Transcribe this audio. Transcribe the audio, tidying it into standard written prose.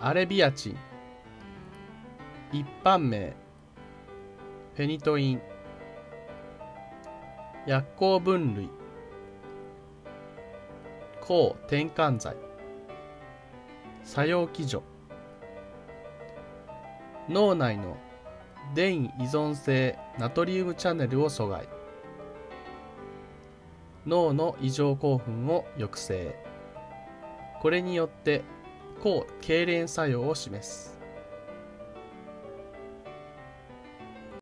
アレビアチン。一般名フェニトイン。薬効分類抗転換剤。作用基準。脳内の電位依存性ナトリウムチャネルを阻害。脳の異常興奮を抑制。これによって抗痙攣作用を示す。